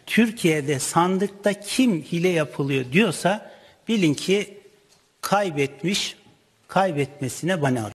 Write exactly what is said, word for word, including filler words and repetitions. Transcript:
Türkiye'de sandıkta kim hile yapılıyor diyorsa bilin ki kaybetmiş, kaybetmesine bana arıyor.